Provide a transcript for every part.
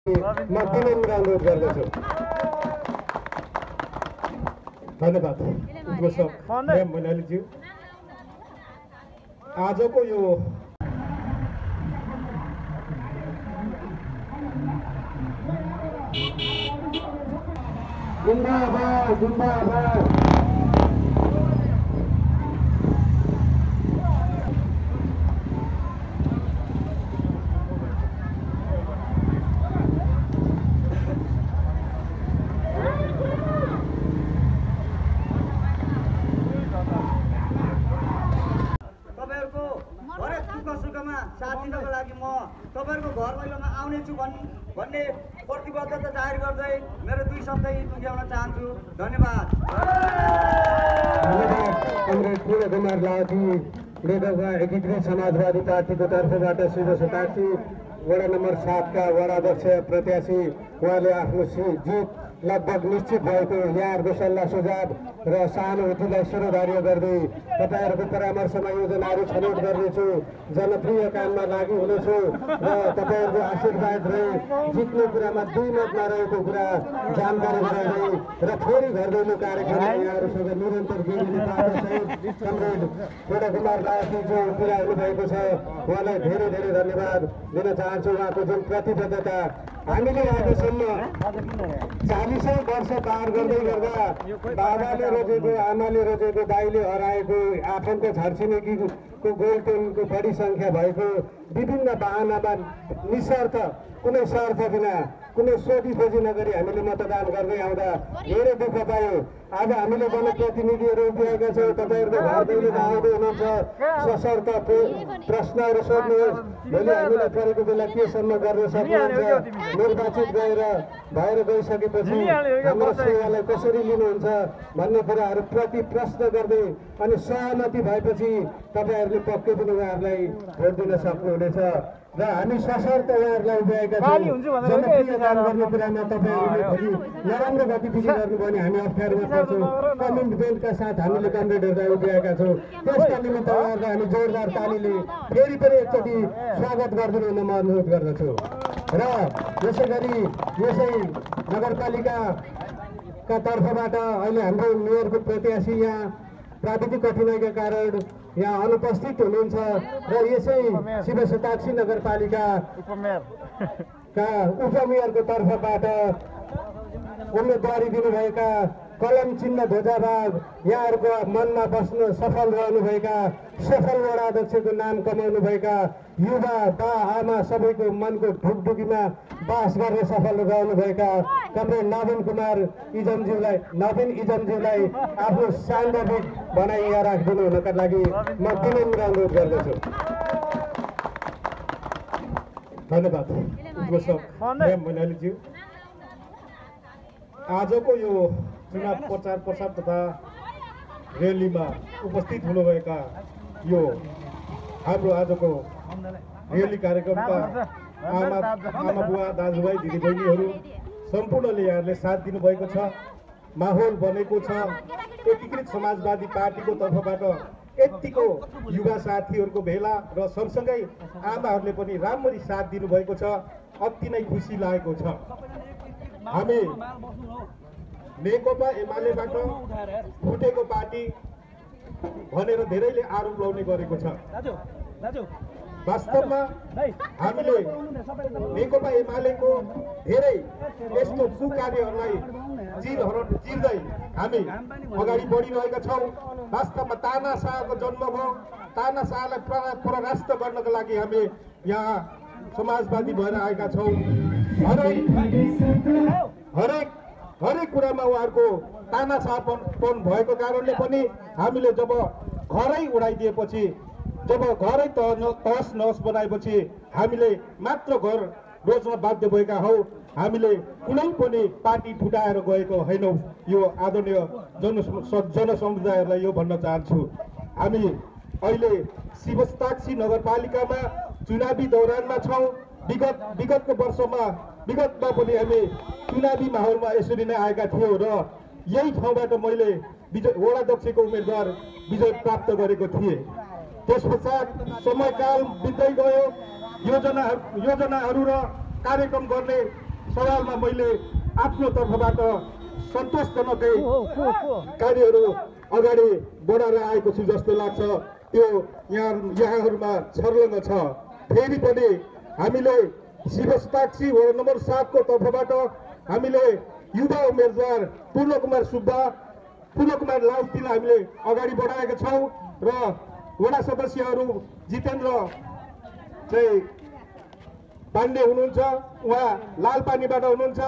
म विनम्र अनुरोध गर्दछु। धन्यवाद उद्घोषक मैनालीज्यू। आजको यो जिन्दाबाद जिन्दाबाद साथ दिनको लागि म तपाईहरुको घर मैलोमा आउने छु भन्ने प्रतिबद्धता जाहेर गर्दै मेरो 2 शब्द टुङ्ग्याउन चाहन्छु। धन्यवाद। कमरेड पूर्ण कुमार लाठी नेकपा एकीकृत समाजवादी पार्टीको तर्फबाट शिव शताक्षी वडा नम्बर 7 का वडा अध्यक्ष प्रत्याशी उहाँले आफ्नो जित लगभग निश्चित भएको यहाँहरूको सल्लाह सुझाव र सहानुभूतिलाई शिरोधार्य गर्दै तपाईहरुको परामर्शमा योजनाहरू छनौट गर्नेछु, जनप्रिय काममा लागि हुनेछु र तपाईहरुको आशीर्वाद रहे जित्ने कुरामा 2 मत नरहेको कुरा जानकारी गराउँदै र फेरि घर दैलो कार्यक्रममा यहाँहरूसँग निरन्तर जोडिने पार्टीसहित कमरेड पूर्ण कुमार लाठीज्यू पुर्याउनु भएको छ। उहाँलाई धेरै धेरै धन्यवाद दिन चाहन्छु। उहाँको जुन प्रतिबद्धता हामीले आजसम्म 40 वर्ष पार गर्दै गर्दा बाबाले रोजेको, आमाले रोजेको, दाइले हराएको, आफन्त छरछिमेकीको गोलटोलको बढी संख्या भएको विभिन्न बहानामा निस्वार्थ कुनै स्वार्थ बिना कुनै सोधी खोजी नगरी हामीले मतदान गर्दै आउँदा धेरै दुःख पायौँ। आज हामीले जनप्रतिनिधिहरू उभिएका छौँ। तपाईहरुको घर दैलो आउँदै हुनुहुन्छ, सशर्त प्रश्नहरू सोध्नुहोस्। भोलि हामीलाई परेको बेला केसम्म गर्न सक्नुहुन्छ, निर्वाचित भएर गइसकेपछि हाम्रो सेवालाई कसरी लिनुहुन्छ भन्ने कुराहरू प्रति प्रश्न गर्दै अनि सहमति भएपछि तपाईहरुले पक्कै पनि उहाँहरूलाई भोट दिन सक्नुहुनेछ र हामी सशर्त उहाँहरूलाई उभ्याएका छौँ। जनप्रिय काम गर्ने कुरामा तपाईहरुले भोलि नराम्रो गतिविधि गर्नुभयो भने हामी अप्ठ्यारोमा पर्छौँ। कमिटमेन्टका साथ हामीले कमरेडहरूलाई उभ्याएका छौँ। त्यसका निमित्त उहाँहरूलाई हामी जोरदार तालीले फेरि पनि एकचोटि स्वागत गरिदिनु हुन म अनुरोध गर्दछु। र यसै गरी यसै नगरपालिकाका तर्फबाट अहिले हाम्रो मेयरको प्रत्याशी यहाँ प्राविधिक कठिनाइका कारण यहाँ अनुपस्थित हुनुहुन्छ र यसै शिव शताक्षी नगरपालिकाका उपमेयरको तर्फबाट उम्मेदवारी दिनुभएका कलम चिन्ह ध्वजाबाग यहाँहरूको मनमा बस्न सफल रहनुभएका सफल वडा अध्यक्षको नाम कमाउनुभएका युवा बा आमा सबैको मनको ढुकढुकीमा बास गर्ने सफल रहनुभएका कमरेड नवीन इजमज्यूलाई आफ्नो सान्दर्भिक बनाइ यहाँ राखिदिनु हुनका लागि म विनम्र अनुरोध गर्दछु। धन्यवाद उद्घोषक मैनालीज्यू। आजको यो चुनाव प्रचार प्रसार तथा र्यालीमा उपस्थित हुनुभएका यो हाम्रो आजको र्याली कार्यक्रमका आमा बुवा दाजुभाइ दिदीबहिनीहरू सम्पूर्णले यहाँले साथ दिनुभएको छ। माहौल बनेको छ। एकीकृत समाजवादी पार्टीको तर्फबाट यतिको युवा साथीहरूको भेला र सँगसँगै आमाहरूले पनि राम्ररी साथ दिनुभएको छ। अति नै खुसी लागेको छ। हामी नेकपा एमालेबाट फुटेको पार्टी भनेर धेरैले आरोप लगाउने गरेको छ। वास्तवमा हामीले नेकपा एमालेको धेरै यस्तो कुकार्यहरूलाई चिर्दै हामी अगाडि बढिरहेका छौँ। वास्तवमा तानाशाहको जन्म भयो। तानाशाहलाई परास्त गर्नको लागि हामी यहाँ समाजवादी भएर आएका छौँ। हरेक कुरामा उहाँहरूको तानाशाहपन भएको कारणले पनि हामीले जब घरै उडाइदिएपछि, जब घरै तहस नहस बनाएपछि हामीले मात्र घर रोज्न बाध्य भएका हौ। हामीले कुनै पनि पार्टी फुटाएर गएको होइनौँ। यो आदरणीय जनसमुदायहरूलाई यो भन्न चाहन्छु। हामी अहिले शिव शताक्षी नगरपालिकामा चुनावी दौरानमा छौँ। विगतको वर्षमा विगतमा पनि हामी चुनावी माहौलमा यसरी नै आएका थियौँ र यही ठाउँबाट मैले वडाध्यक्षको उम्मेदवार विजय प्राप्त गरेको थिएँ। त्यसपश्चात समयकाल बित्दै गयो। योजनाहरू र कार्यक्रम गर्ने सवालमा मैले आफ्नो तर्फबाट सन्तोषजनकै कार्यहरू अगाडि बढाएर आएको छु जस्तो लाग्छ। त्यो यहाँहरूमा छर्लङ्ग छ। फेरि पनि हामीले शिवशताक्षी वडा नम्बर 7 को तर्फबाट हामीले युवा उम्मेदवार पूर्णकुमार सुब्बा, पूर्णकुमार लाउतीलाई हामीले अगाडि बढाएका छौँ र वडा सदस्यहरू जितेन्द्र चाहिँ पाण्डे हुनुहुन्छ, उहाँ लालपानीबाट हुनुहुन्छ।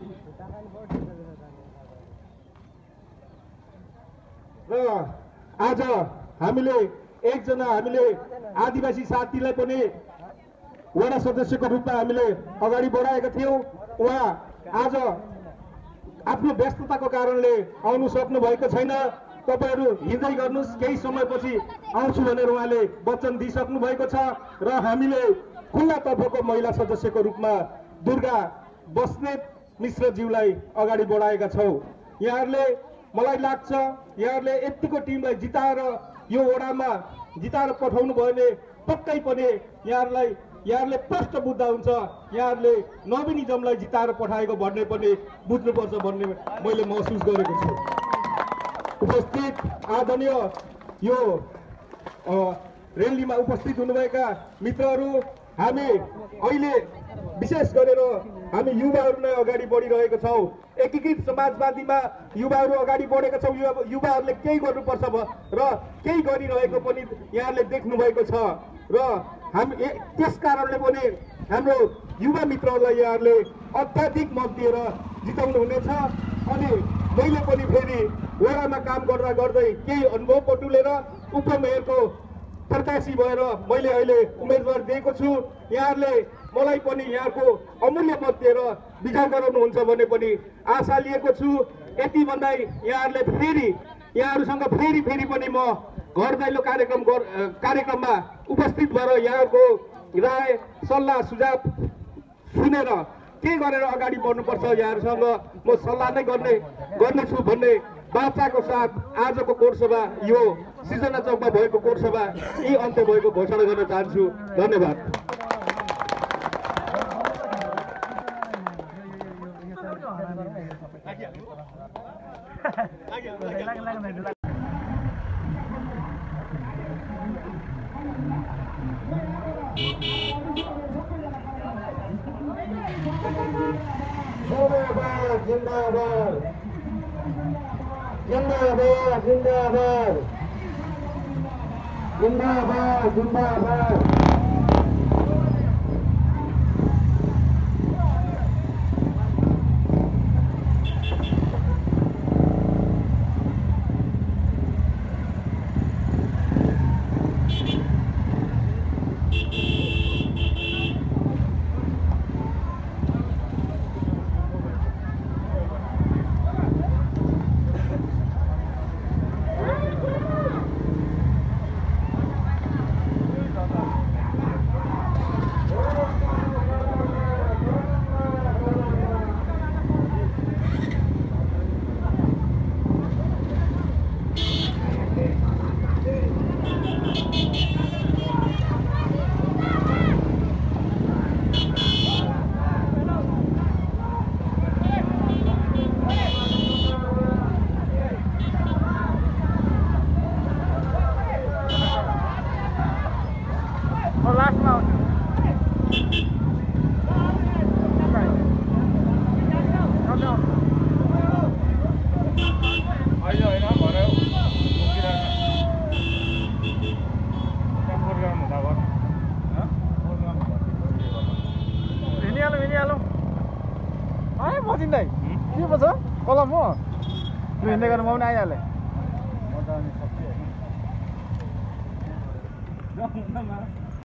र आज हामीले एकजना आदिवासी साथीलाई पनि वडा सदस्यको रूपमा हामीले अगाडि बढाएका थियौँ। उहाँ आज आफ्नो व्यस्तताको कारणले आउनु सक्नु भएको छैन। तपाईहरू हिँड्दै गर्नुहोस्, केही समयपछि आउँछु भनेर उहाँले वचन दिइसक्नु भएको छ। र हामीले खुल्ला तर्फको महिला सदस्यको रूपमा दुर्गा बस्नेत मिश्रज्यूलाई अगाडि बढाएका छौँ। यहाँहरूले मलाई लाग्छ यहाँहरूले यतिको टिमलाई जिताएर यो वडामा जिताएर पठाउनु भयो भने पक्कै पनि यहाँहरूले प्रष्ट बुझ्दा हुन्छ। यहाँहरूले नवीनिजमलाई जिताएर पठाएको भन्ने पनि बुझ्नुपर्छ भन्ने मैले महसुस गरेको छु। उपस्थित आदरणीय यो रेलीमा उपस्थित हुनुभएका मित्रहरू, हामी अहिले विशेष गरेर हामी युवाहरूलाई अगाडि बढिरहेका छौँ। एकीकृत समाजवादीमा युवाहरू अगाडि बढेका छौँ। युवाहरूले केही गर्नुपर्छ र केही गरिरहेको पनि यहाँले देख्नु भएको छ। र हामी त्यस कारणले पनि हाम्रो युवा मित्रहरूलाई यहाँहरूले अत्याधिक मत दिएर जिताउनु हुनेछ। अनि मैले पनि फेरि वडामा काम गर्दा गर्दै केही अनुभव बटुलेर उपमेयरको प्रत्याशी भएर मैले अहिले उम्मेदवार दिएको छु। यहाँहरूले मलाई पनि यहाँको अमूल्य मत दिएर विजय गराउनुहुन्छ भन्ने पनि आशा लिएको छु। यति भन्दै यहाँहरूसँग फेरि पनि म घर दैलो कार्यक्रममा उपस्थित भएर यहाँको राय सल्लाह सुझाव सुनेर के गरेर अगाडि बढ्नुपर्छ यहाँहरूसँग म सल्लाह नै गर्नेछु भन्ने बाचाको साथ आजको कोटसभा यो सिर्जना चौकमा भएको कोटसभा यी अन्त्य भएको घोषणा गर्न चाहन्छु। धन्यवाद। जिंदाबाद जिंदाबाद जिंदाबाद जिंदाबाद जिंदाबाद। के पो छ कलम हो तँ हिँड्दै गरेर म पनि आइहालेँ।